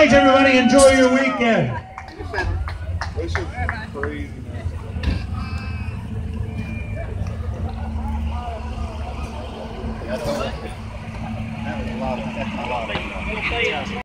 Thanks, everybody. Enjoy your weekend. This is crazy. That was a lot of